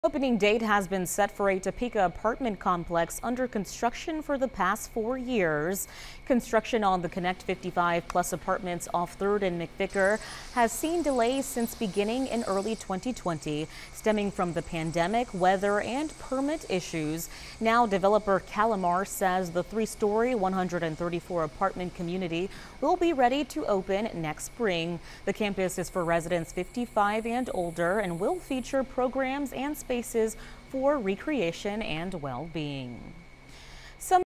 Opening date has been set for a Topeka apartment complex under construction for the past 4 years. Construction on the Connect55 Plus apartments off 3rd and McVicker has seen delays since beginning in early 2020, stemming from the pandemic, weather, and permit issues. Now, developer Calamar says the 3-story, 134 apartment community will be ready to open next spring. The campus is for residents 55 and older and will feature programs and spaces for recreation and well-being.